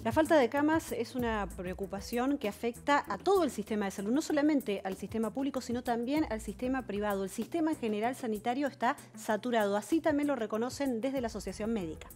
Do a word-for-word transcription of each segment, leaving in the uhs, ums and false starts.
La falta de camas es una preocupación que afecta a todo el sistema de salud, no solamente al sistema público, sino también al sistema privado. El sistema en general sanitario está saturado, así también lo reconocen desde la Asociación Médica.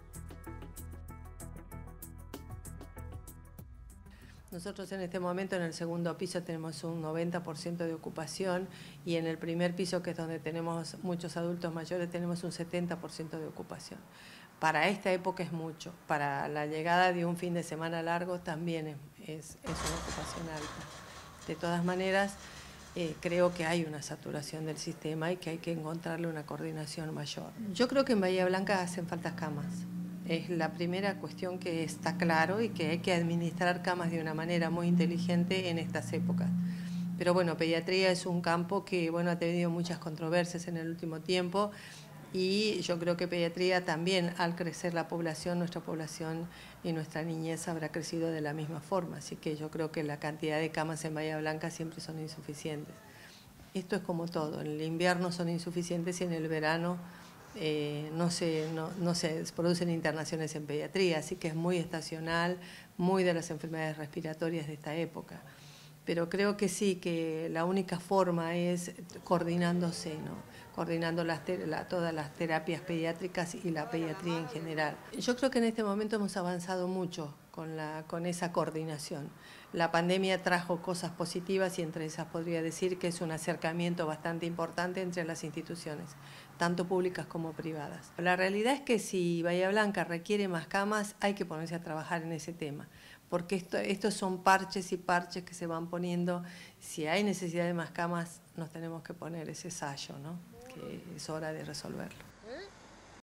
Nosotros en este momento en el segundo piso tenemos un noventa por ciento de ocupación y en el primer piso, que es donde tenemos muchos adultos mayores, tenemos un setenta por ciento de ocupación. Para esta época es mucho, para la llegada de un fin de semana largo también es, es, es una ocupación alta. De todas maneras, eh, creo que hay una saturación del sistema y que hay que encontrarle una coordinación mayor. Yo creo que en Bahía Blanca hacen falta camas. Es la primera cuestión que está claro y que hay que administrar camas de una manera muy inteligente en estas épocas. Pero bueno, pediatría es un campo que bueno, ha tenido muchas controversias en el último tiempo y yo creo que pediatría también, al crecer la población, nuestra población y nuestra niñez habrá crecido de la misma forma. Así que yo creo que la cantidad de camas en Bahía Blanca siempre son insuficientes. Esto es como todo, en el invierno son insuficientes y en el verano Eh, no, se, no, no se producen internaciones en pediatría, así que es muy estacional, muy de las enfermedades respiratorias de esta época. Pero creo que sí, que la única forma es coordinándose, ¿no? Coordinando las la, todas las terapias pediátricas y la pediatría en general. Yo creo que en este momento hemos avanzado mucho con, la, con esa coordinación. La pandemia trajo cosas positivas y entre esas podría decir que es un acercamiento bastante importante entre las instituciones, tanto públicas como privadas. La realidad es que si Bahía Blanca requiere más camas, hay que ponerse a trabajar en ese tema, porque esto, estos son parches y parches que se van poniendo. Si hay necesidad de más camas, nos tenemos que poner ese sallo, ¿no? Que es hora de resolverlo.